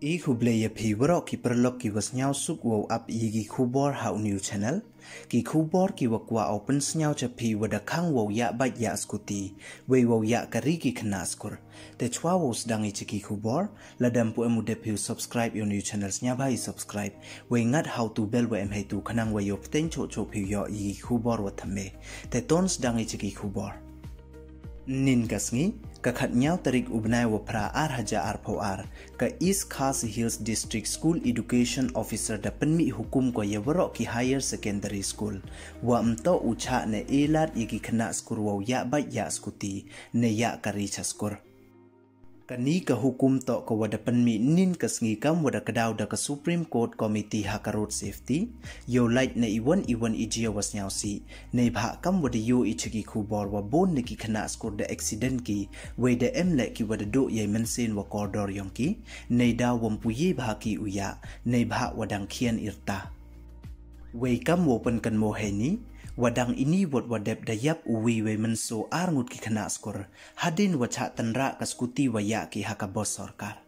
I hubleye piwaro ki perlok ki was nyau suk wow up yigi khubor hau new channel ki khubor ki wakwa open snyau cha pi wada Khang wow ya bat ya Scooty we wow ya Kari ki khynnah Skur te chwa wow sedang ki khubor ladam pu emu de piu subscribe your new channels nya bai subscribe we ngat how to bell we em hai tu khanang we yo pten cho cho piu yo yigi khubor wa thame te ton sedang ki khubor nin kasngi ka khat nyau tarik ubnai wa pra ar haja ar pho ar ka East Khasi Hills District School Education Officer da penmi hukum ko yewro ki higher secondary school wa mto ucha ne elat yiki khynnah Skur wa ya ba ya Scooty ne ya Kari Skur kani ka hukum to ko wada penmi nin kasngi kam wada kadaw da ka Supreme Court Committee haka road safety yo light ne iwan ijia was nyau si ne bha kam wada yo ichiki khubor wa bon ne ki khynnah Skur da accident ki we da emle ki wada do ye mensen wa corridor yong ki ne da wam puye bha ki uya ne bha wadang khian irta we kam wo pen kan mo heni wadang ini buat wadep dayap uwi we menso ar ngut ki khynnah Skur hadin wacha tanra ka Scooty wa ya ki haka bos sarkar